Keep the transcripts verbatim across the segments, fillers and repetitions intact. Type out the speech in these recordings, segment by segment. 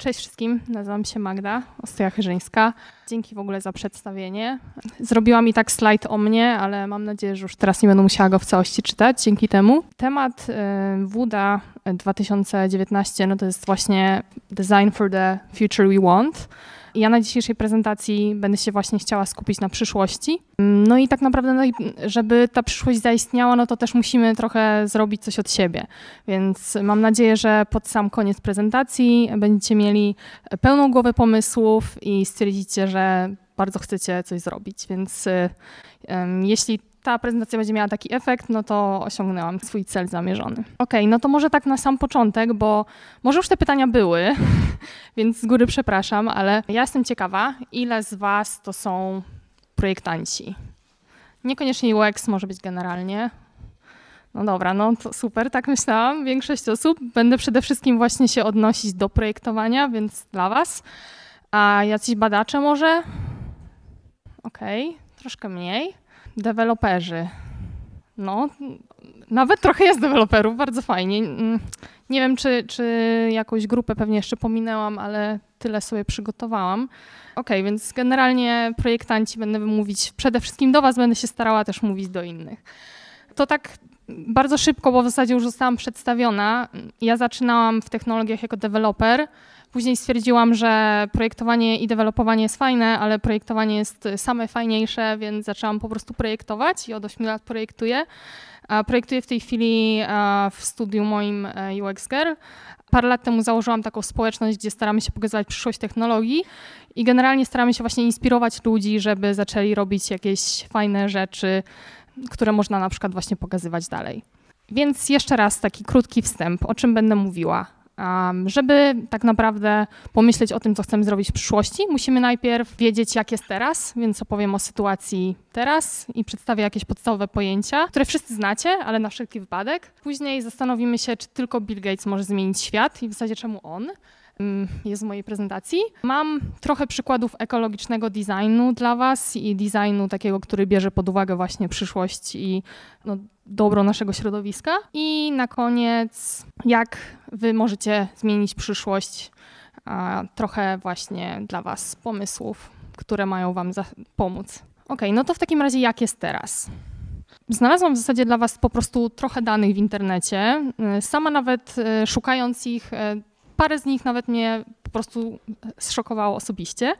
Cześć wszystkim, nazywam się Magda Ostoja-Chyrzyńska. Dzięki w ogóle za przedstawienie. Zrobiłam i tak slajd o mnie, ale mam nadzieję, że już teraz nie będę musiała go w całości czytać dzięki temu. Temat WUDA dwa tysiące dziewiętnaście no to jest właśnie Design for the Future We Want. Ja na dzisiejszej prezentacji będę się właśnie chciała skupić na przyszłości. No i tak naprawdę, żeby ta przyszłość zaistniała, no to też musimy trochę zrobić coś od siebie. Więc mam nadzieję, że pod sam koniec prezentacji będziecie mieli pełną głowę pomysłów i stwierdzicie, że bardzo chcecie coś zrobić. Więc um, jeśli ta prezentacja będzie miała taki efekt, no to osiągnęłam swój cel zamierzony. Okej, no to może tak na sam początek, bo może już te pytania były, więc z góry przepraszam, ale ja jestem ciekawa, ile z was to są projektanci? Niekoniecznie U X, może być generalnie. No dobra, no to super, tak myślałam. Większość osób. Będę przede wszystkim właśnie się odnosić do projektowania, więc dla was. A jacyś badacze może? Okej, troszkę mniej. Deweloperzy. No, nawet trochę jest deweloperów, bardzo fajnie. Nie wiem, czy, czy jakąś grupę pewnie jeszcze pominęłam, ale tyle sobie przygotowałam. Okej, okay, więc generalnie projektanci będę mówić przede wszystkim do was, będę się starała też mówić do innych. To tak bardzo szybko, bo w zasadzie już zostałam przedstawiona. Ja zaczynałam w technologiach jako deweloper. Później stwierdziłam, że projektowanie i dewelopowanie jest fajne, ale projektowanie jest same fajniejsze, więc zaczęłam po prostu projektować i od ośmiu lat projektuję. Projektuję w tej chwili w studiu moim U X Girl. Parę lat temu założyłam taką społeczność, gdzie staramy się pokazywać przyszłość technologii i generalnie staramy się właśnie inspirować ludzi, żeby zaczęli robić jakieś fajne rzeczy, które można na przykład właśnie pokazywać dalej. Więc jeszcze raz taki krótki wstęp, o czym będę mówiła. Um, żeby tak naprawdę pomyśleć o tym, co chcemy zrobić w przyszłości, musimy najpierw wiedzieć, jak jest teraz, więc opowiem o sytuacji teraz i przedstawię jakieś podstawowe pojęcia, które wszyscy znacie, ale na wszelki wypadek. Później zastanowimy się, czy tylko Bill Gates może zmienić świat i w zasadzie czemu on jest w mojej prezentacji. Mam trochę przykładów ekologicznego designu dla was i designu takiego, który bierze pod uwagę właśnie przyszłość i no, dobro naszego środowiska. I na koniec, jak wy możecie zmienić przyszłość, a, trochę właśnie dla was pomysłów, które mają wam pomóc. Okej, no to w takim razie jak jest teraz? Znalazłam w zasadzie dla was po prostu trochę danych w internecie. Sama nawet szukając ich, parę z nich nawet mnie po prostu zszokowało osobiście.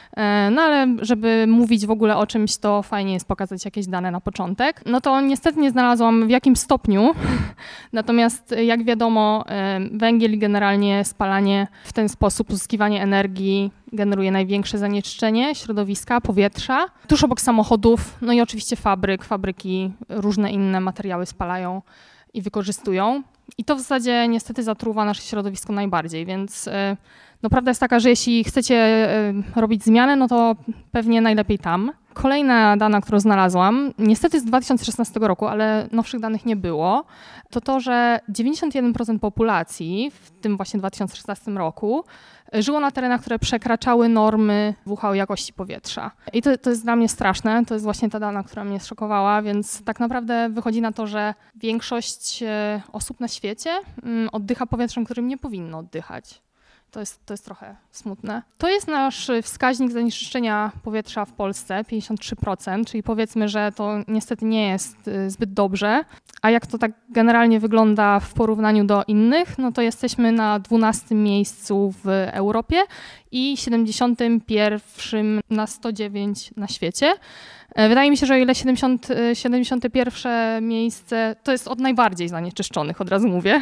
No ale żeby mówić w ogóle o czymś, to fajnie jest pokazać jakieś dane na początek. No to niestety nie znalazłam w jakim stopniu, natomiast jak wiadomo, węgiel i generalnie spalanie w ten sposób, uzyskiwanie energii generuje największe zanieczyszczenie środowiska, powietrza. Tuż obok samochodów, no i oczywiście fabryk, fabryki różne inne materiały spalają i wykorzystują. I to w zasadzie niestety zatruwa nasze środowisko najbardziej, więc no, prawda jest taka, że jeśli chcecie robić zmianę, no to pewnie najlepiej tam. Kolejna dana, którą znalazłam, niestety z dwa tysiące szesnastego roku, ale nowszych danych nie było, to to, że dziewięćdziesiąt jeden procent populacji w tym właśnie dwa tysiące szesnastym roku żyło na terenach, które przekraczały normy W H O jakości powietrza. I to, to jest dla mnie straszne, to jest właśnie ta dana, która mnie zszokowała, więc tak naprawdę wychodzi na to, że większość osób na świecie oddycha powietrzem, którym nie powinno oddychać. To jest, to jest trochę smutne. To jest nasz wskaźnik zanieczyszczenia powietrza w Polsce, pięćdziesiąt trzy procent, czyli powiedzmy, że to niestety nie jest zbyt dobrze. A jak to tak generalnie wygląda w porównaniu do innych, no to jesteśmy na dwunastym miejscu w Europie i siedemdziesiątym pierwszym na sto dziewięć na świecie. Wydaje mi się, że o ile siedemdziesiąte pierwsze miejsce to jest od najbardziej zanieczyszczonych, od razu mówię,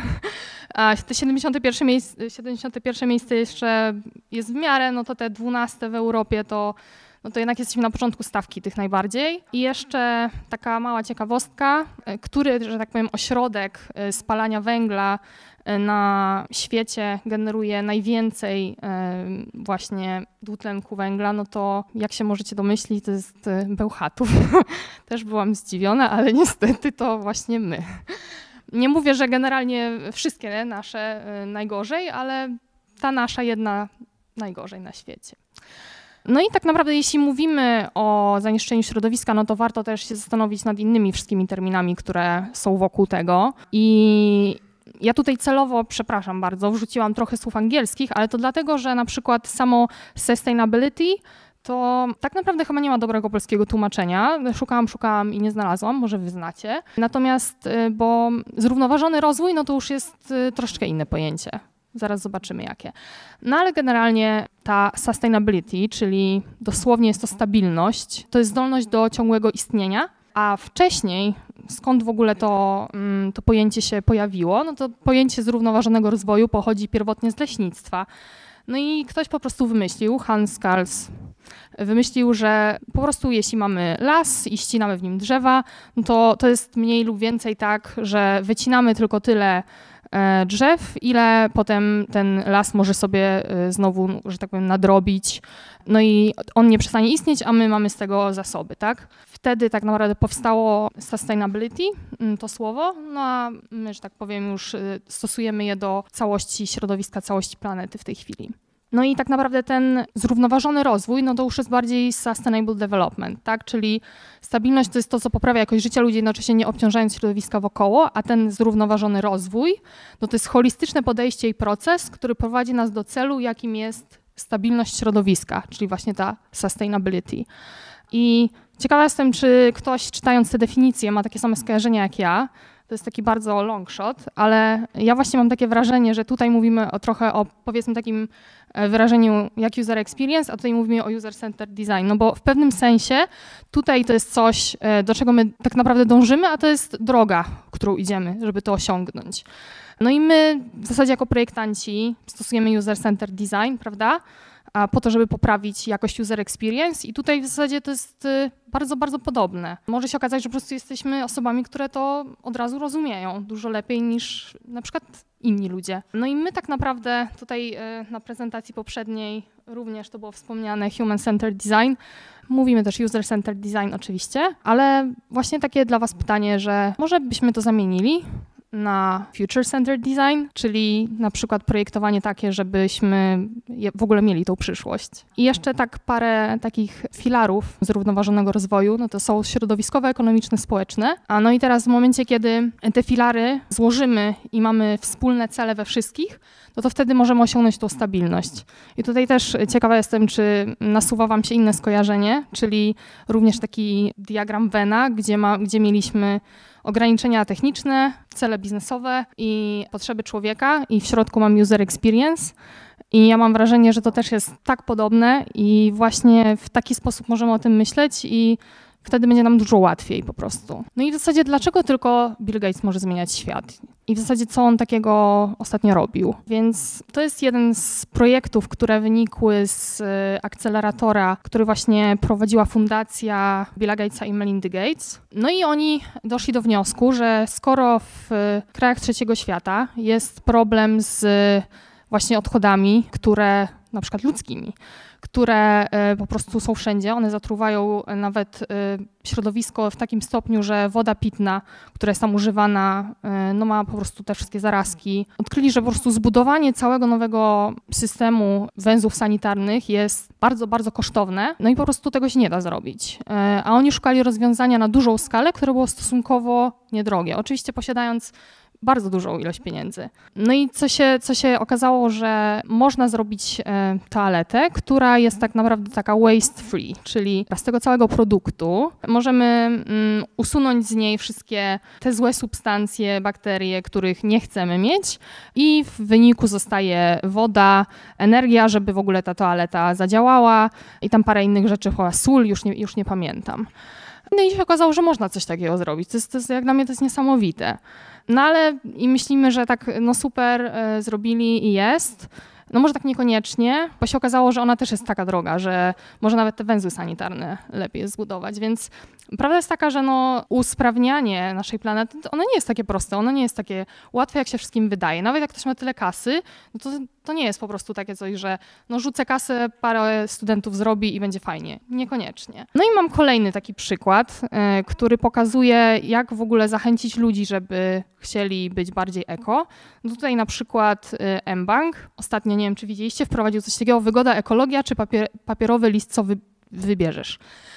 a te siedemdziesiąte pierwsze miejsce, siedemdziesiąte pierwsze miejsce jeszcze jest w miarę, no to te dwunaste w Europie to, no to jednak jesteśmy na początku stawki tych najbardziej. I jeszcze taka mała ciekawostka, który, że tak powiem, ośrodek spalania węgla na świecie generuje najwięcej właśnie dwutlenku węgla, no to jak się możecie domyślić, to jest Bełchatów. Też byłam zdziwiona, ale niestety to właśnie my. Nie mówię, że generalnie wszystkie nasze najgorzej, ale ta nasza jedna najgorzej na świecie. No i tak naprawdę jeśli mówimy o zanieczyszczeniu środowiska, no to warto też się zastanowić nad innymi wszystkimi terminami, które są wokół tego. I ja tutaj celowo, przepraszam bardzo, wrzuciłam trochę słów angielskich, ale to dlatego, że na przykład samo sustainability to tak naprawdę chyba nie ma dobrego polskiego tłumaczenia. Szukałam, szukałam i nie znalazłam, może wy znacie. Natomiast, bo zrównoważony rozwój, no to już jest troszeczkę inne pojęcie. Zaraz zobaczymy jakie. No ale generalnie ta sustainability, czyli dosłownie jest to stabilność, to jest zdolność do ciągłego istnienia, a wcześniej, skąd w ogóle to, to pojęcie się pojawiło, no to pojęcie zrównoważonego rozwoju pochodzi pierwotnie z leśnictwa. No i ktoś po prostu wymyślił, Hans Karls, wymyślił, że po prostu jeśli mamy las i ścinamy w nim drzewa, no to to jest mniej lub więcej tak, że wycinamy tylko tyle drzew, ile potem ten las może sobie znowu, że tak powiem, nadrobić. No i on nie przestanie istnieć, a my mamy z tego zasoby, tak? Wtedy tak naprawdę powstało sustainability, to słowo, no a my, że tak powiem, już stosujemy je do całości środowiska, całości planety w tej chwili. No i tak naprawdę ten zrównoważony rozwój, no to już jest bardziej sustainable development, tak? Czyli stabilność to jest to, co poprawia jakość życia ludzi, jednocześnie nie obciążając środowiska wokoło, a ten zrównoważony rozwój, no to jest holistyczne podejście i proces, który prowadzi nas do celu, jakim jest stabilność środowiska, czyli właśnie ta sustainability. I ciekawa jestem, czy ktoś czytając te definicje ma takie same skojarzenia jak ja. To jest taki bardzo long shot, ale ja właśnie mam takie wrażenie, że tutaj mówimy o trochę o, powiedzmy, takim wyrażeniu jak user experience, a tutaj mówimy o user-centered design, no bo w pewnym sensie tutaj to jest coś, do czego my tak naprawdę dążymy, a to jest droga, którą idziemy, żeby to osiągnąć. No i my w zasadzie jako projektanci stosujemy user-centered design, prawda? A po to, żeby poprawić jakość user experience i tutaj w zasadzie to jest bardzo, bardzo podobne. Może się okazać, że po prostu jesteśmy osobami, które to od razu rozumieją dużo lepiej niż na przykład inni ludzie. No i my tak naprawdę tutaj na prezentacji poprzedniej również to było wspomniane human-centered design. Mówimy też user-centered design oczywiście, ale właśnie takie dla was pytanie, że może byśmy to zamienili na future-centered design, czyli na przykład projektowanie takie, żebyśmy w ogóle mieli tą przyszłość. I jeszcze tak parę takich filarów zrównoważonego rozwoju, no to są środowiskowe, ekonomiczne, społeczne. A no i teraz w momencie, kiedy te filary złożymy i mamy wspólne cele we wszystkich, no to wtedy możemy osiągnąć tą stabilność. I tutaj też ciekawa jestem, czy nasuwa wam się inne skojarzenie, czyli również taki diagram Venna, gdzie, ma, gdzie mieliśmy ograniczenia techniczne, cele biznesowe i potrzeby człowieka i w środku mam user experience i ja mam wrażenie, że to też jest tak podobne i właśnie w taki sposób możemy o tym myśleć i wtedy będzie nam dużo łatwiej po prostu. No i w zasadzie dlaczego tylko Bill Gates może zmieniać świat? I w zasadzie co on takiego ostatnio robił? Więc to jest jeden z projektów, które wynikły z akceleratora, który właśnie prowadziła fundacja Billa Gatesa i Melindy Gates. No i oni doszli do wniosku, że skoro w krajach trzeciego świata jest problem z właśnie odchodami, które na przykład ludzkimi, które po prostu są wszędzie, one zatruwają nawet środowisko w takim stopniu, że woda pitna, która jest tam używana, no ma po prostu te wszystkie zarazki. Odkryli, że po prostu zbudowanie całego nowego systemu węzłów sanitarnych jest bardzo, bardzo kosztowne, no i po prostu tego się nie da zrobić. A oni szukali rozwiązania na dużą skalę, które było stosunkowo niedrogie. Oczywiście posiadając bardzo dużą ilość pieniędzy. No i co się, co się okazało, że można zrobić e, toaletę, która jest tak naprawdę taka waste free, czyli z tego całego produktu możemy mm, usunąć z niej wszystkie te złe substancje, bakterie, których nie chcemy mieć i w wyniku zostaje woda, energia, żeby w ogóle ta toaleta zadziałała i tam parę innych rzeczy, chyba sól, już nie, już nie pamiętam. No i się okazało, że można coś takiego zrobić. To jest, to jest, jak dla mnie to jest niesamowite. No ale i myślimy, że tak no super y, zrobili i jest. No może tak niekoniecznie, bo się okazało, że ona też jest taka droga, że może nawet te węzły sanitarne lepiej jest zbudować, więc prawda jest taka, że no usprawnianie naszej planety, ono nie jest takie proste, ono nie jest takie łatwe, jak się wszystkim wydaje. Nawet jak ktoś ma tyle kasy, no to, to nie jest po prostu takie coś, że no rzucę kasę, parę studentów zrobi i będzie fajnie. Niekoniecznie. No i mam kolejny taki przykład, y, który pokazuje, jak w ogóle zachęcić ludzi, żeby chcieli być bardziej eko. No tutaj na przykład y, mBank, ostatnio nie wiem, czy widzieliście, wprowadził coś takiego, wygoda, ekologia czy papier, papierowy list, co wy, wybierzesz.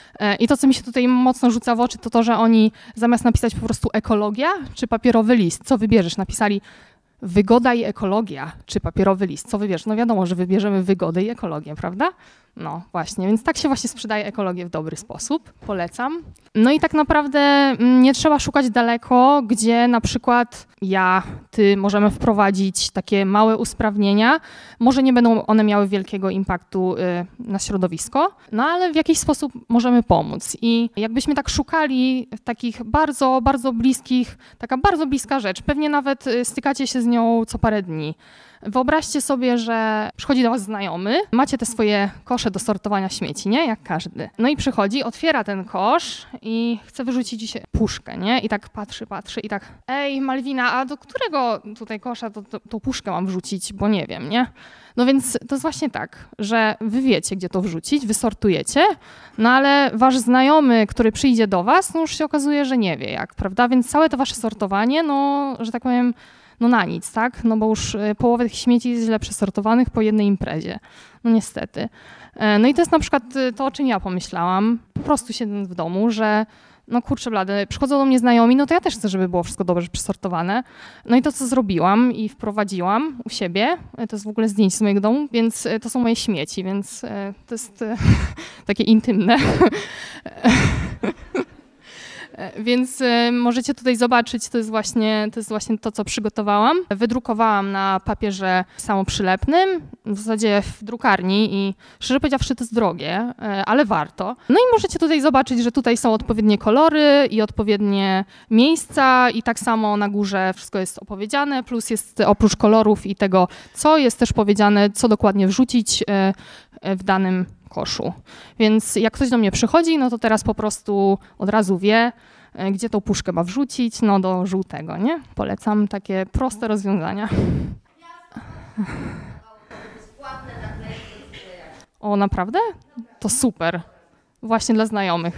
I to, co mi się tutaj mocno rzuca w oczy, to to, że oni zamiast napisać po prostu ekologia czy papierowy list, co wybierzesz, napisali wygoda i ekologia, czy papierowy list. Co wybierz? No wiadomo, że wybierzemy wygodę i ekologię, prawda? No właśnie, więc tak się właśnie sprzedaje ekologię w dobry sposób. Polecam. No i tak naprawdę nie trzeba szukać daleko, gdzie na przykład ja, ty możemy wprowadzić takie małe usprawnienia. Może nie będą one miały wielkiego impaktu na środowisko, no ale w jakiś sposób możemy pomóc. I jakbyśmy tak szukali takich bardzo, bardzo bliskich, taka bardzo bliska rzecz, pewnie nawet stykacie się z nią co parę dni. Wyobraźcie sobie, że przychodzi do was znajomy, macie te swoje kosze do sortowania śmieci, nie? Jak każdy. No i przychodzi, otwiera ten kosz i chce wyrzucić puszkę, nie? I tak patrzy, patrzy i tak, ej Malwina, a do którego tutaj kosza to, to, tą puszkę mam wrzucić, bo nie wiem, nie? No więc to jest właśnie tak, że wy wiecie, gdzie to wrzucić, wy sortujecie, no ale wasz znajomy, który przyjdzie do was, no już się okazuje, że nie wie jak, prawda? Więc całe to wasze sortowanie, no, że tak powiem, no na nic, tak? No bo już połowę tych śmieci jest źle przesortowanych po jednej imprezie. No niestety. No i to jest na przykład to, o czym ja pomyślałam, po prostu siedząc w domu, że no kurczę blady, przychodzą do mnie znajomi, no to ja też chcę, żeby było wszystko dobrze przesortowane. No i to, co zrobiłam i wprowadziłam u siebie, to jest w ogóle zdjęcie z mojego domu, więc to są moje śmieci, więc to jest takie intymne. Więc y, możecie tutaj zobaczyć, to jest, właśnie, to jest właśnie to, co przygotowałam. Wydrukowałam na papierze samoprzylepnym, w zasadzie w drukarni i szczerze powiedziawszy to jest drogie, y, ale warto. No i możecie tutaj zobaczyć, że tutaj są odpowiednie kolory i odpowiednie miejsca i tak samo na górze wszystko jest opowiedziane, plus jest oprócz kolorów i tego, co jest też powiedziane, co dokładnie wrzucić y, w danym koszu. Więc jak ktoś do mnie przychodzi, no to teraz po prostu od razu wie, gdzie tą puszkę ma wrzucić, no do żółtego, nie? Polecam takie proste rozwiązania. O, naprawdę? To super. Właśnie dla znajomych.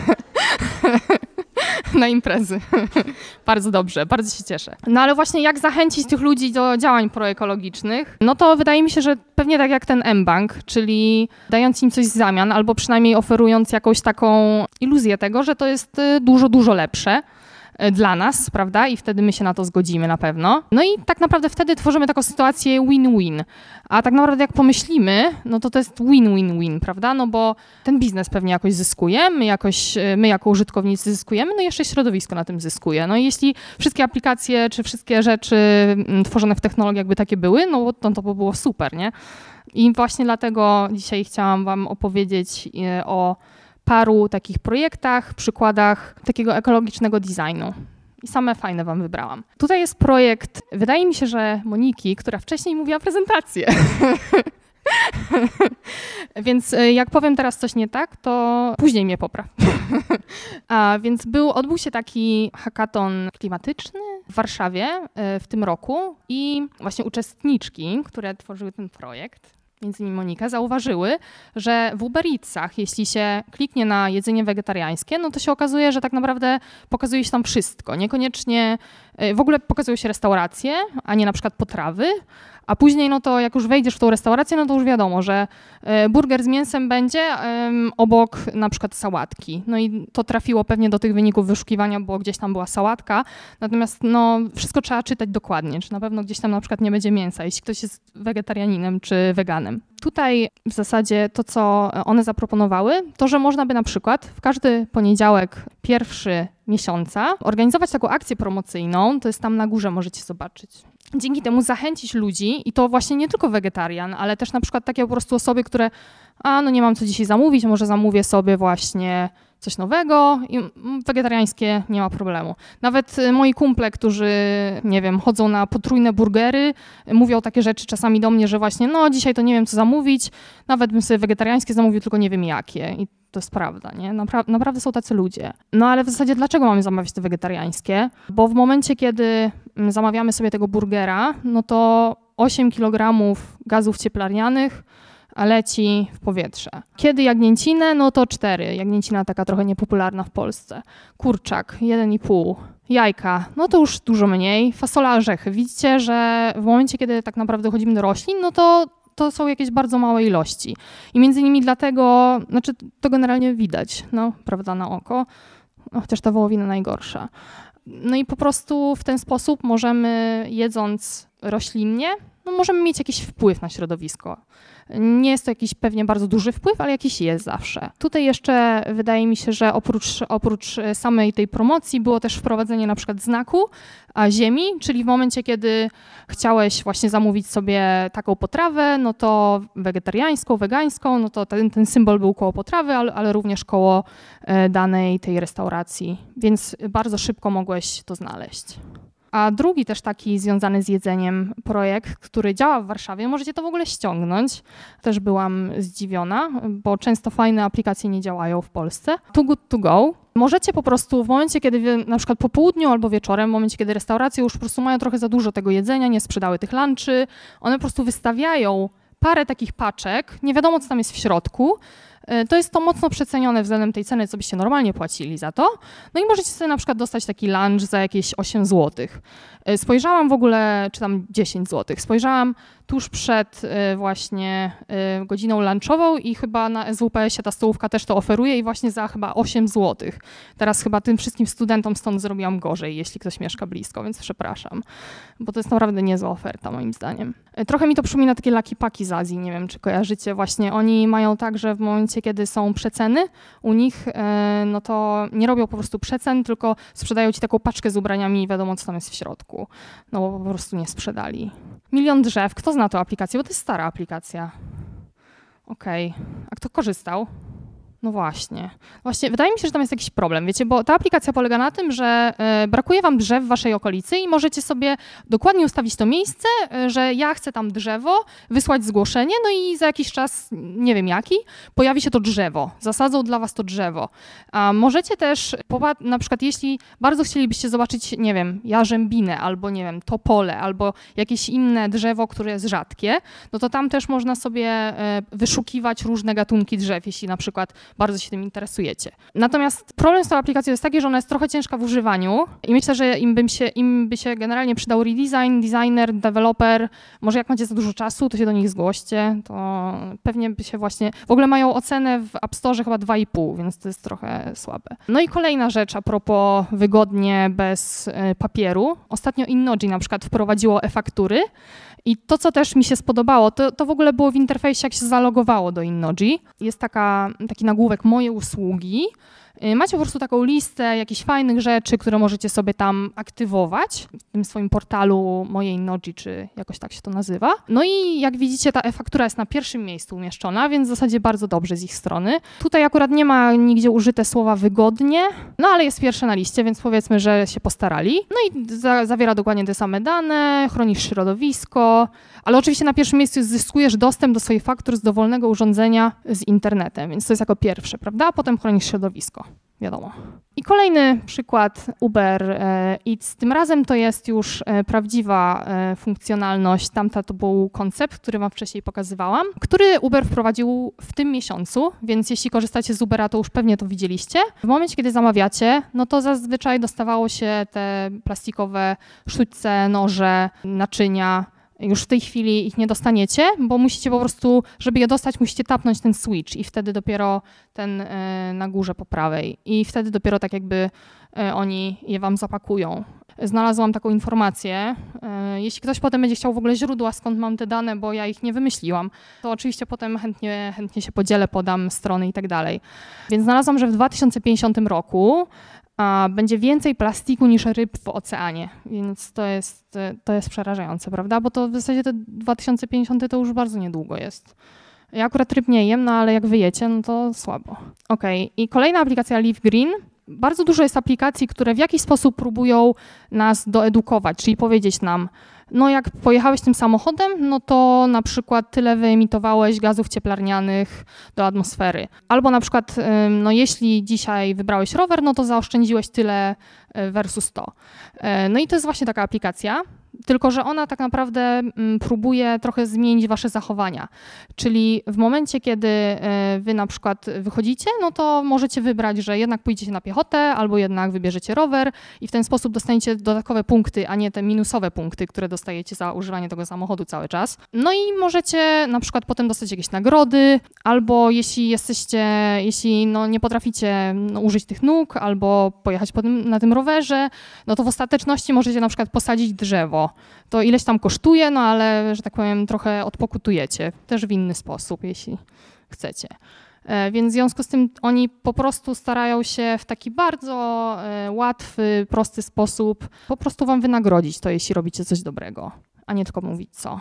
Na imprezy. Bardzo dobrze, bardzo się cieszę. No ale właśnie jak zachęcić tych ludzi do działań proekologicznych? No to wydaje mi się, że pewnie tak jak ten M-Bank, czyli dając im coś w zamian, albo przynajmniej oferując jakąś taką iluzję tego, że to jest dużo, dużo lepsze dla nas, prawda? I wtedy my się na to zgodzimy na pewno. No i tak naprawdę wtedy tworzymy taką sytuację win-win. A tak naprawdę jak pomyślimy, no to to jest win-win-win, prawda? No bo ten biznes pewnie jakoś zyskuje, my, jakoś, my jako użytkownicy zyskujemy, no i jeszcze środowisko na tym zyskuje. No i jeśli wszystkie aplikacje czy wszystkie rzeczy tworzone w technologii jakby takie były, no to, to by było super, nie? I właśnie dlatego dzisiaj chciałam wam opowiedzieć o paru takich projektach, przykładach takiego ekologicznego designu. I same fajne wam wybrałam. Tutaj jest projekt, wydaje mi się, że Moniki, która wcześniej mówiła prezentację. Więc jak powiem teraz coś nie tak, to później mnie popraw. A więc był, odbył się taki hackathon klimatyczny w Warszawie w tym roku i właśnie uczestniczki, które tworzyły ten projekt, między innymi Monika, zauważyły, że w Uber Eatsach, jeśli się kliknie na jedzenie wegetariańskie, no to się okazuje, że tak naprawdę pokazuje się tam wszystko. Niekoniecznie, w ogóle pokazują się restauracje, a nie na przykład potrawy, a później no to jak już wejdziesz w tą restaurację, no to już wiadomo, że burger z mięsem będzie um, obok na przykład sałatki. No i to trafiło pewnie do tych wyników wyszukiwania, bo gdzieś tam była sałatka, natomiast no wszystko trzeba czytać dokładnie, czy na pewno gdzieś tam na przykład nie będzie mięsa, jeśli ktoś jest wegetarianinem czy weganem. Tutaj w zasadzie to, co one zaproponowały, to, że można by na przykład w każdy poniedziałek pierwszy miesiąca organizować taką akcję promocyjną, to jest tam na górze, możecie zobaczyć. Dzięki temu zachęcić ludzi i to właśnie nie tylko wegetarian, ale też na przykład takie po prostu osoby, które a no nie mam co dzisiaj zamówić, może zamówię sobie właśnie coś nowego i wegetariańskie nie ma problemu. Nawet moi kumple, którzy, nie wiem, chodzą na potrójne burgery, mówią takie rzeczy czasami do mnie, że właśnie no dzisiaj to nie wiem co zamówić, nawet bym sobie wegetariańskie zamówił, tylko nie wiem jakie. I to jest prawda, nie? Napra- naprawdę są tacy ludzie. No ale w zasadzie dlaczego mamy zamawiać te wegetariańskie? Bo w momencie, kiedy zamawiamy sobie tego burgera, no to osiem kilogramów gazów cieplarnianych leci w powietrze. Kiedy jagnięcinę? No to cztery. Jagnięcina taka trochę niepopularna w Polsce. Kurczak, jeden i pół. Jajka, no to już dużo mniej. Fasola, orzechy. Widzicie, że w momencie, kiedy tak naprawdę dochodzimy do roślin, no to to są jakieś bardzo małe ilości. I między innymi dlatego, znaczy to generalnie widać, no, prawda, na oko, no, chociaż ta wołowina najgorsza. No i po prostu w ten sposób możemy, jedząc roślinnie, no możemy mieć jakiś wpływ na środowisko. Nie jest to jakiś pewnie bardzo duży wpływ, ale jakiś jest zawsze. Tutaj jeszcze wydaje mi się, że oprócz, oprócz samej tej promocji było też wprowadzenie na przykład znaku ziemi, czyli w momencie, kiedy chciałeś właśnie zamówić sobie taką potrawę, no to wegetariańską, wegańską, no to ten, ten symbol był koło potrawy, ale, ale również koło danej tej restauracji, więc bardzo szybko mogłeś to znaleźć. A drugi też taki związany z jedzeniem projekt, który działa w Warszawie, możecie to w ogóle ściągnąć. Też byłam zdziwiona, bo często fajne aplikacje nie działają w Polsce. Too Good To Go. Możecie po prostu w momencie, kiedy wy, na przykład po południu albo wieczorem, w momencie, kiedy restauracje już po prostu mają trochę za dużo tego jedzenia, nie sprzedały tych lunchy, one po prostu wystawiają parę takich paczek, nie wiadomo co tam jest w środku. To jest to mocno przecenione względem tej ceny, co byście normalnie płacili za to. No i możecie sobie na przykład dostać taki lunch za jakieś osiem złotych. Spojrzałam w ogóle, czy tam dziesięć złotych, spojrzałam tuż przed właśnie godziną lunchową i chyba na S W P S ie ta stołówka też to oferuje i właśnie za chyba osiem złotych. Teraz chyba tym wszystkim studentom stąd zrobiłam gorzej, jeśli ktoś mieszka blisko, więc przepraszam, bo to jest naprawdę niezła oferta moim zdaniem. Trochę mi to przypomina takie Lucky Paki z Azji, nie wiem czy kojarzycie, właśnie oni mają tak, że w momencie kiedy są przeceny u nich, no to nie robią po prostu przecen, tylko sprzedają ci taką paczkę z ubraniami i wiadomo co tam jest w środku, no bo po prostu nie sprzedali. Milion drzew, kto zna tę aplikację, bo to jest stara aplikacja. Okej, okay. A kto korzystał? No właśnie. Właśnie wydaje mi się, że tam jest jakiś problem, wiecie, bo ta aplikacja polega na tym, że y, brakuje wam drzew w waszej okolicy i możecie sobie dokładnie ustawić to miejsce, y, że ja chcę tam drzewo, wysłać zgłoszenie, no i za jakiś czas, nie wiem jaki, pojawi się to drzewo, zasadzą dla was to drzewo. A możecie też, na przykład jeśli bardzo chcielibyście zobaczyć, nie wiem, jarzębinę, albo nie wiem, topole, albo jakieś inne drzewo, które jest rzadkie, no to tam też można sobie y, wyszukiwać różne gatunki drzew, jeśli na przykład bardzo się tym interesujecie. Natomiast problem z tą aplikacją jest taki, że ona jest trochę ciężka w używaniu i myślę, że im, bym się, im by się generalnie przydał redesign, designer, developer, może jak macie za dużo czasu, to się do nich zgłoście, to pewnie by się właśnie, w ogóle mają ocenę w App Store chyba dwa i pół, więc to jest trochę słabe. No i kolejna rzecz a propos wygodnie bez papieru. Ostatnio Innoji na przykład wprowadziło e-faktury. I to, co też mi się spodobało, to, to w ogóle było w interfejsie, jak się zalogowało do Innoji. Jest taka, taki nagłówek Moje usługi. Macie po prostu taką listę jakichś fajnych rzeczy, które możecie sobie tam aktywować w tym swoim portalu Moje Innoji, czy jakoś tak się to nazywa. No i jak widzicie, ta e-faktura jest na pierwszim miejscu umieszczona, więc w zasadzie bardzo dobrze z ich strony. Tutaj akurat nie ma nigdzie użyte słowa wygodnie, no ale jest pierwsze na liście, więc powiedzmy, że się postarali. No i za, zawiera dokładnie te same dane, chronisz środowisko, ale oczywiście na pierwszym miejscu zyskujesz dostęp do swoich faktur z dowolnego urządzenia z internetem, więc to jest jako pierwsze, prawda? A potem chronisz środowisko. Wiadomo. I kolejny przykład Uber Eats. Tym razem to jest już prawdziwa funkcjonalność. Tamta to był koncept, który wam wcześniej pokazywałam, który Uber wprowadził w tym miesiącu, więc jeśli korzystacie z Ubera, to już pewnie to widzieliście. W momencie, kiedy zamawiacie, no to zazwyczaj dostawało się te plastikowe sztućce, noże, naczynia. Już w tej chwili ich nie dostaniecie, bo musicie po prostu, żeby je dostać, musicie tapnąć ten switch i wtedy dopiero ten y, na górze po prawej i wtedy dopiero tak jakby y, oni je wam zapakują. Znalazłam taką informację. Y, jeśli ktoś potem będzie chciał w ogóle źródła, skąd mam te dane, bo ja ich nie wymyśliłam, to oczywiście potem chętnie, chętnie się podzielę, podam strony i tak dalej. Więc znalazłam, że w dwa tysiące pięćdziesiątym roku a będzie więcej plastiku niż ryb w oceanie, więc to jest, to jest przerażające, prawda? Bo to w zasadzie te dwa tysiące pięćdziesiąty to już bardzo niedługo jest. Ja akurat ryb nie jem, no ale jak wy jecie, no to słabo. Okej, okay. I kolejna aplikacja Live Green. Bardzo dużo jest aplikacji, które w jakiś sposób próbują nas doedukować, czyli powiedzieć nam, no jak pojechałeś tym samochodem, no to na przykład tyle wyemitowałeś gazów cieplarnianych do atmosfery. Albo na przykład, no jeśli dzisiaj wybrałeś rower, no to zaoszczędziłeś tyle versus to. No i to jest właśnie taka aplikacja. tylko że ona tak naprawdę mm, próbuje trochę zmienić wasze zachowania. Czyli w momencie, kiedy y, wy na przykład wychodzicie, no to możecie wybrać, że jednak pójdziecie na piechotę albo jednak wybierzecie rower i w ten sposób dostaniecie dodatkowe punkty, a nie te minusowe punkty, które dostajecie za używanie tego samochodu cały czas. No i możecie na przykład potem dostać jakieś nagrody, albo jeśli jesteście, jeśli no nie potraficie no, użyć tych nóg, albo pojechać po tym, na tym rowerze, no to w ostateczności możecie na przykład posadzić drzewo. To ileś tam kosztuje, no ale, że tak powiem, trochę odpokutujecie. Też w inny sposób, jeśli chcecie. Więc w związku z tym oni po prostu starają się w taki bardzo łatwy, prosty sposób po prostu wam wynagrodzić to, jeśli robicie coś dobrego, a nie tylko mówić co.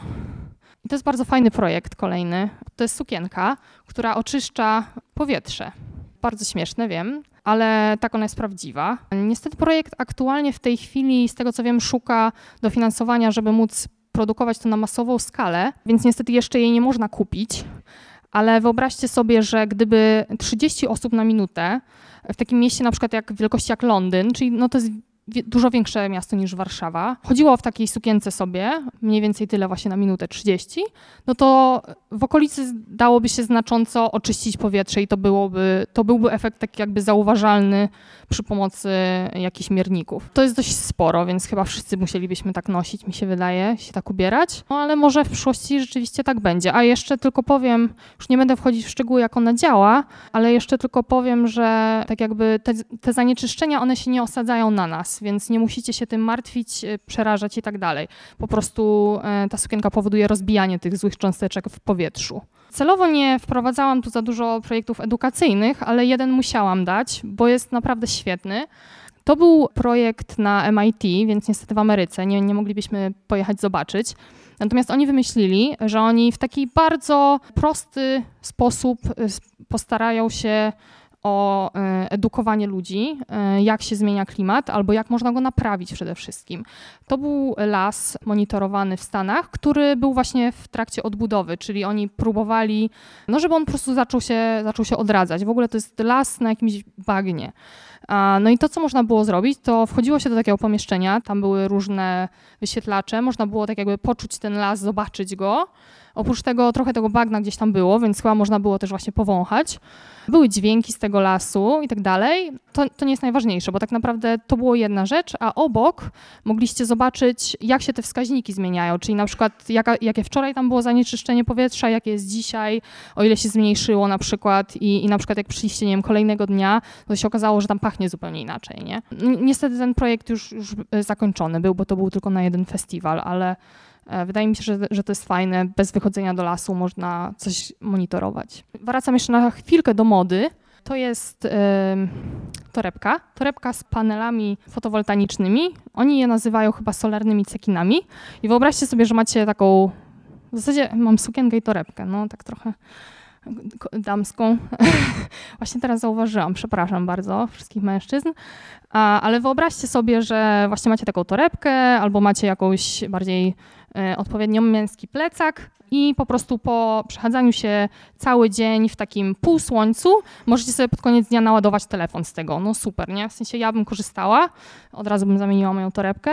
I to jest bardzo fajny projekt kolejny. To jest sukienka, która oczyszcza powietrze. Bardzo śmieszne, wiem, ale tak ona jest prawdziwa. Niestety projekt aktualnie w tej chwili, z tego co wiem, szuka dofinansowania, żeby móc produkować to na masową skalę, więc niestety jeszcze jej nie można kupić. Ale wyobraźcie sobie, że gdyby trzydzieści osób na minutę w takim mieście na przykład jak wielkości jak Londyn, czyli no to jest dużo większe miasto niż Warszawa, chodziło w takiej sukience sobie, mniej więcej tyle właśnie na minutę trzydzieści, no to w okolicy dałoby się znacząco oczyścić powietrze i to byłoby, to byłby efekt taki jakby zauważalny przy pomocy jakichś mierników. To jest dość sporo, więc chyba wszyscy musielibyśmy tak nosić, mi się wydaje, się tak ubierać, no ale może w przyszłości rzeczywiście tak będzie. A jeszcze tylko powiem, już nie będę wchodzić w szczegóły, jak ona działa, ale jeszcze tylko powiem, że tak jakby te, te zanieczyszczenia, one się nie osadzają na nas, więc nie musicie się tym martwić, przerażać i tak dalej. Po prostu ta sukienka powoduje rozbijanie tych złych cząsteczek w powietrzu. Celowo nie wprowadzałam tu za dużo projektów edukacyjnych, ale jeden musiałam dać, bo jest naprawdę świetny. To był projekt na M I T, więc niestety w Ameryce, nie, nie moglibyśmy pojechać zobaczyć. Natomiast oni wymyślili, że oni w taki bardzo prosty sposób postarają się o edukowanie ludzi, jak się zmienia klimat albo jak można go naprawić przede wszystkim. To był las monitorowany w Stanach, który był właśnie w trakcie odbudowy, czyli oni próbowali, no żeby on po prostu zaczął się, zaczął się odradzać. W ogóle to jest las na jakimś bagnie. No i to, co można było zrobić, to wchodziło się do takiego pomieszczenia, tam były różne wyświetlacze, można było tak jakby poczuć ten las, zobaczyć go. Oprócz tego trochę tego bagna gdzieś tam było, więc chyba można było też właśnie powąchać. Były dźwięki z tego lasu i tak dalej. To, to nie jest najważniejsze, bo tak naprawdę to było jedna rzecz, a obok mogliście zobaczyć, jak się te wskaźniki zmieniają, czyli na przykład jaka, jakie wczoraj tam było zanieczyszczenie powietrza, jakie jest dzisiaj, o ile się zmniejszyło na przykład i, i na przykład jak przyjście, nie wiem, kolejnego dnia, to się okazało, że tam pachnie zupełnie inaczej, nie? Niestety ten projekt już, już zakończony był, bo to był tylko na jeden festiwal, ale wydaje mi się, że, że to jest fajne. Bez wychodzenia do lasu można coś monitorować. Wracam jeszcze na chwilkę do mody. To jest yy, torebka. Torebka z panelami fotowoltaicznymi. Oni je nazywają chyba solarnymi cekinami. I wyobraźcie sobie, że macie taką... W zasadzie mam sukienkę i torebkę. No tak trochę damską. Właśnie teraz zauważyłam. Przepraszam bardzo wszystkich mężczyzn. A, ale wyobraźcie sobie, że właśnie macie taką torebkę albo macie jakąś bardziej odpowiednio męski plecak i po prostu po przechadzaniu się cały dzień w takim półsłońcu możecie sobie pod koniec dnia naładować telefon z tego. No super, nie? W sensie ja bym korzystała, od razu bym zamieniła moją torebkę.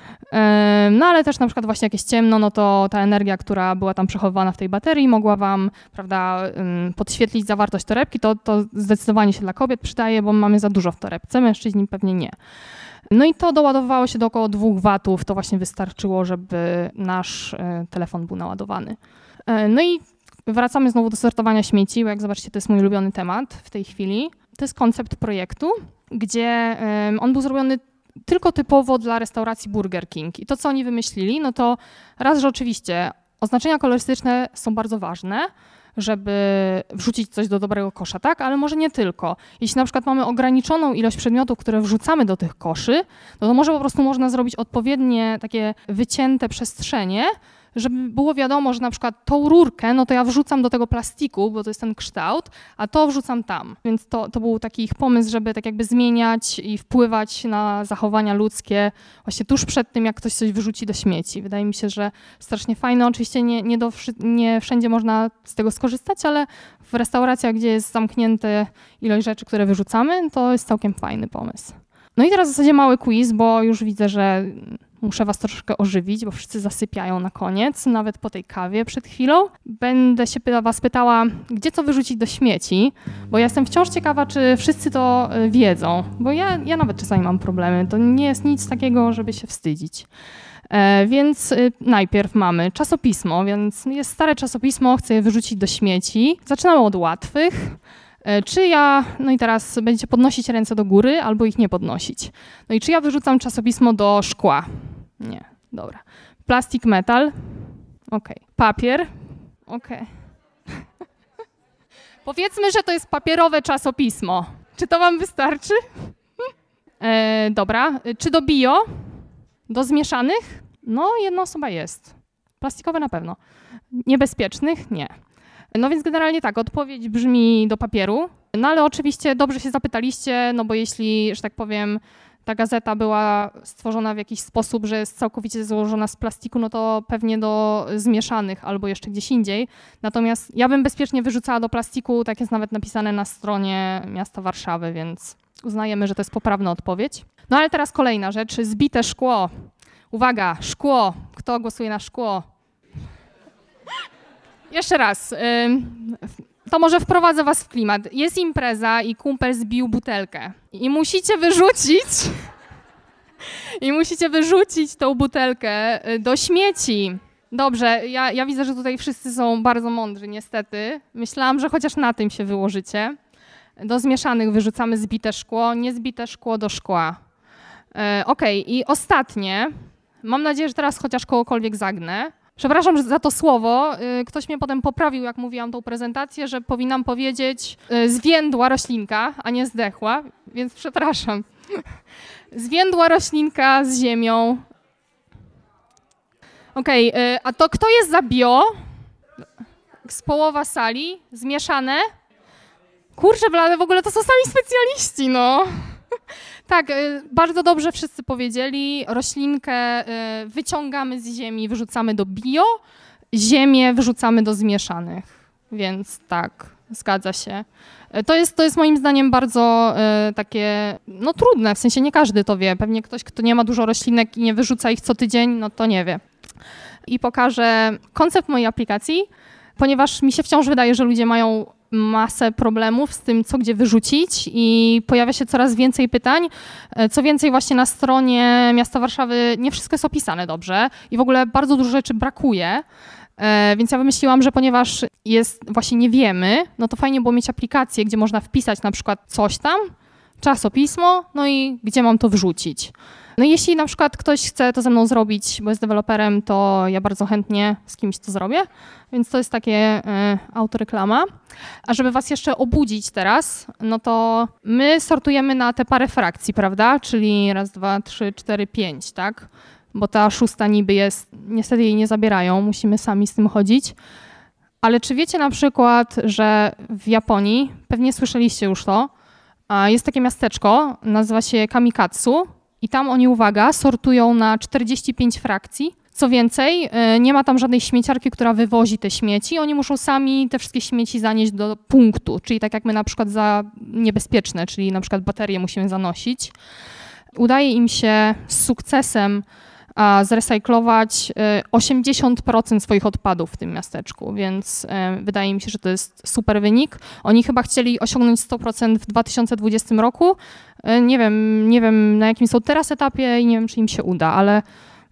No ale też na przykład właśnie jak jest ciemno, no to ta energia, która była tam przechowywana w tej baterii, mogła wam, prawda, podświetlić zawartość torebki. To, to zdecydowanie się dla kobiet przydaje, bo mamy za dużo w torebce, mężczyźni pewnie nie. No i to doładowywało się do około dwóch watów, to właśnie wystarczyło, żeby nasz telefon był naładowany. No i wracamy znowu do sortowania śmieci, bo jak zobaczycie, to jest mój ulubiony temat w tej chwili. To jest koncept projektu, gdzie on był zrobiony tylko typowo dla restauracji Burger King. I to, co oni wymyślili, no to raz, że oczywiście oznaczenia kolorystyczne są bardzo ważne, żeby wrzucić coś do dobrego kosza, tak? Ale może nie tylko. Jeśli na przykład mamy ograniczoną ilość przedmiotów, które wrzucamy do tych koszy, no to może po prostu można zrobić odpowiednie takie wycięte przestrzenie, żeby było wiadomo, że na przykład tą rurkę, no to ja wrzucam do tego plastiku, bo to jest ten kształt, a to wrzucam tam. Więc to, to był taki ich pomysł, żeby tak jakby zmieniać i wpływać na zachowania ludzkie właśnie tuż przed tym, jak ktoś coś wyrzuci do śmieci. Wydaje mi się, że strasznie fajne. Oczywiście nie, nie, do, nie wszędzie można z tego skorzystać, ale w restauracjach, gdzie jest zamknięta ilość rzeczy, które wyrzucamy, to jest całkiem fajny pomysł. No i teraz w zasadzie mały quiz, bo już widzę, że Muszę was troszkę ożywić, bo wszyscy zasypiają na koniec, nawet po tej kawie przed chwilą. Będę się pyta, was pytała, gdzie co wyrzucić do śmieci, bo ja jestem wciąż ciekawa, czy wszyscy to wiedzą, bo ja, ja nawet czasami mam problemy. To nie jest nic takiego, żeby się wstydzić. E, więc y, najpierw mamy czasopismo, więc jest stare czasopismo, chcę je wyrzucić do śmieci. Zaczynamy od łatwych. E, czy ja, no i teraz będziecie podnosić ręce do góry albo ich nie podnosić. No i czy ja wyrzucam czasopismo do szkła? Nie, dobra. Plastik, metal. Okej. Papier. Okej. Powiedzmy, że to jest papierowe czasopismo. Czy to wam wystarczy? E, dobra. Czy do bio? Do zmieszanych? No, jedna osoba jest. Plastikowe na pewno. Niebezpiecznych? Nie. No więc generalnie tak, odpowiedź brzmi do papieru. No ale oczywiście dobrze się zapytaliście, no bo jeśli, że tak powiem, ta gazeta była stworzona w jakiś sposób, że jest całkowicie złożona z plastiku, no to pewnie do zmieszanych albo jeszcze gdzieś indziej. Natomiast ja bym bezpiecznie wyrzucała do plastiku, tak jest nawet napisane na stronie miasta Warszawy, więc uznajemy, że to jest poprawna odpowiedź. No ale teraz kolejna rzecz, zbite szkło. Uwaga, szkło. Kto głosuje na szkło? Jeszcze raz. To może wprowadzę was w klimat. Jest impreza i kumpel zbił butelkę. I musicie wyrzucić... I musicie wyrzucić tą butelkę do śmieci. Dobrze, ja, ja widzę, że tutaj wszyscy są bardzo mądrzy, niestety. Myślałam, że chociaż na tym się wyłożycie. Do zmieszanych wyrzucamy zbite szkło, niezbite szkło do szkła. E, Okej, okay. I ostatnie. Mam nadzieję, że teraz chociaż kogokolwiek zagnę. Przepraszam za to słowo. Ktoś mnie potem poprawił, jak mówiłam tą prezentację, że powinnam powiedzieć zwiędła roślinka, a nie zdechła, więc przepraszam. Zwiędła roślinka z ziemią. Okej, okay, a to kto jest za bio? Z połowa sali, zmieszane. Kurczę blade, w ogóle to są sami specjaliści, no. Tak, bardzo dobrze wszyscy powiedzieli. Roślinkę wyciągamy z ziemi, wyrzucamy do bio, ziemię wyrzucamy do zmieszanych. Więc tak, zgadza się. To jest, to jest moim zdaniem bardzo takie, no trudne, w sensie nie każdy to wie. Pewnie ktoś, kto nie ma dużo roślinek i nie wyrzuca ich co tydzień, no to nie wie. I pokażę koncept mojej aplikacji, ponieważ mi się wciąż wydaje, że ludzie mają masę problemów z tym, co gdzie wyrzucić i pojawia się coraz więcej pytań. Co więcej, właśnie na stronie miasta Warszawy nie wszystko jest opisane dobrze i w ogóle bardzo dużo rzeczy brakuje, więc ja wymyśliłam, że ponieważ jest, właśnie nie wiemy, no to fajnie było mieć aplikację, gdzie można wpisać na przykład coś tam, czasopismo, no i gdzie mam to wrzucić. No i jeśli na przykład ktoś chce to ze mną zrobić, bo jest deweloperem, to ja bardzo chętnie z kimś to zrobię, więc to jest takie y, autoreklama. A żeby was jeszcze obudzić teraz, no to my sortujemy na te parę frakcji, prawda? Czyli raz, dwa, trzy, cztery, pięć, tak? Bo ta szósta niby jest, niestety jej nie zabierają, musimy sami z tym chodzić. Ale czy wiecie na przykład, że w Japonii, pewnie słyszeliście już to, jest takie miasteczko, nazywa się Kamikatsu i tam oni, uwaga, sortują na czterdzieści pięć frakcji. Co więcej, nie ma tam żadnej śmieciarki, która wywozi te śmieci. Oni muszą sami te wszystkie śmieci zanieść do punktu, czyli tak jak my na przykład za niebezpieczne, czyli na przykład baterie musimy zanosić. Udaje im się z sukcesem zrecyklować osiemdziesiąt procent swoich odpadów w tym miasteczku, więc wydaje mi się, że to jest super wynik. Oni chyba chcieli osiągnąć sto procent w dwa tysiące dwudziestym roku. Nie wiem, nie wiem na jakim są teraz etapie i nie wiem, czy im się uda, ale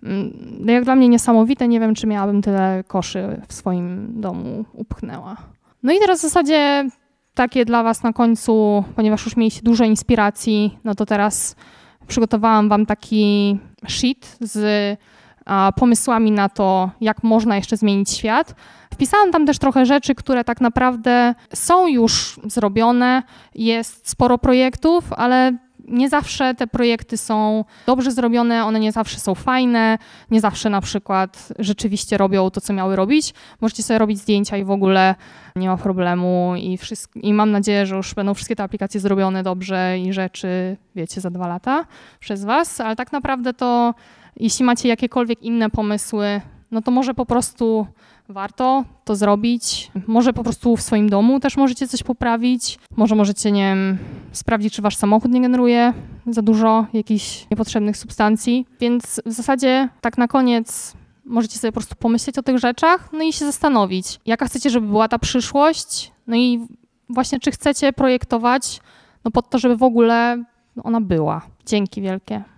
jak dla mnie niesamowite, nie wiem, czy miałabym tyle koszy w swoim domu upchnęła. No i teraz w zasadzie takie dla was na końcu, ponieważ już mieliście dużo inspiracji, no to teraz przygotowałam wam taki sheet z a, pomysłami na to, jak można jeszcze zmienić świat. Wpisałam tam też trochę rzeczy, które tak naprawdę są już zrobione. Jest sporo projektów, ale nie zawsze te projekty są dobrze zrobione, one nie zawsze są fajne, nie zawsze na przykład rzeczywiście robią to, co miały robić. Możecie sobie robić zdjęcia i w ogóle nie ma problemu i, wszystko, i mam nadzieję, że już będą wszystkie te aplikacje zrobione dobrze i rzeczy, wiecie, za dwa lata przez was, ale tak naprawdę to jeśli macie jakiekolwiek inne pomysły, no to może po prostu warto to zrobić. Może po prostu w swoim domu też możecie coś poprawić. Może możecie, nie wiem, sprawdzić, czy wasz samochód nie generuje za dużo jakichś niepotrzebnych substancji. Więc w zasadzie tak na koniec możecie sobie po prostu pomyśleć o tych rzeczach, no i się zastanowić, jaka chcecie, żeby była ta przyszłość, no i właśnie czy chcecie projektować no pod to, żeby w ogóle ona była. Dzięki wielkie.